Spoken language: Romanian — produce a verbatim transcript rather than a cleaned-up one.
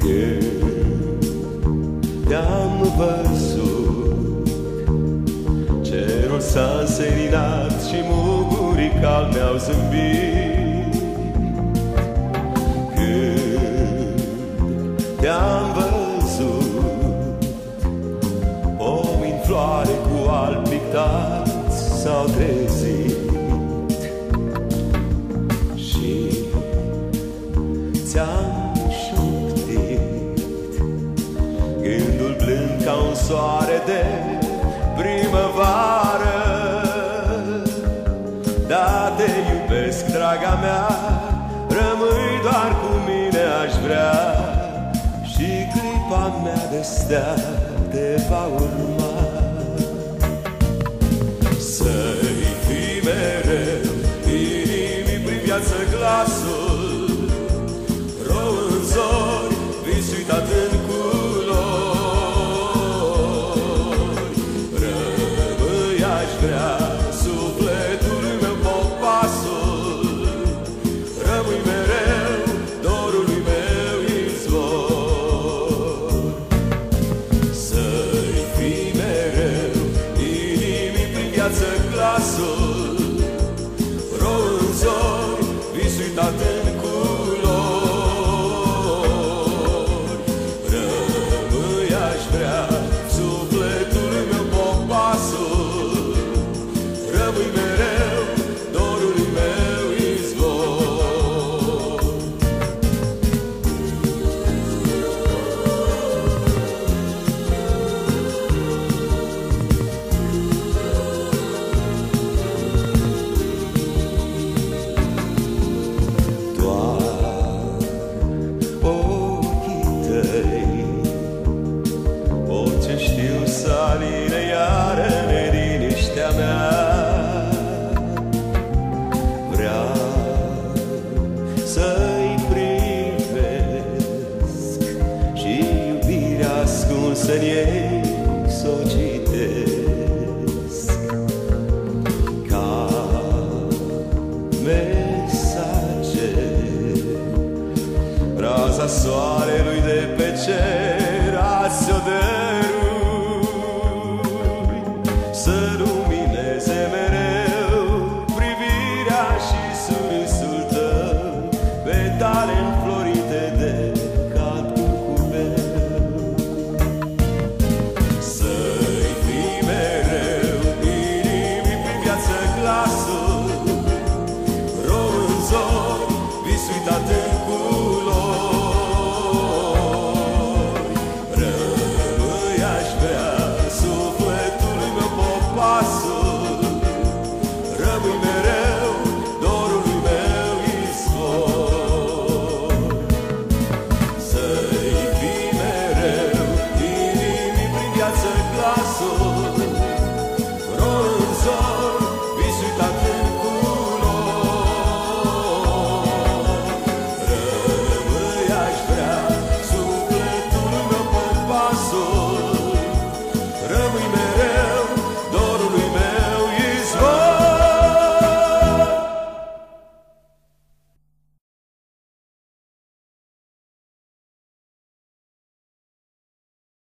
Te-am văzut, cerul s-a înseninat și mugurii calmi mi-au zâmbit. Când te-am văzut, pomii în floare cu alb pictați s-au trezit și ți-am gândul blând ca un soare de primăvară. Da, te iubesc, draga mea, rămâi doar cu mine, aș vrea, și clipa mea de stea te va urma. Să-i fii mereu inimii prin viață glasul, rău în zori, vis uitat în sufletul meu popasul, rămâi mereu dorului meu izvor. Să-i fii mereu inimii prin viață glasul, rou în zori, vis uitat în culori. Rămâi, aș vrea, sufletul meu popasul, rămâi mereu dorului meu izvor. Doar ochii tăi pot ce știu să aline iară neliniștea mea. Să-i privesc și iubirea ascunsă-n ei s-o citesc ca mesaje, raza soarelui de pe cer azi o dă.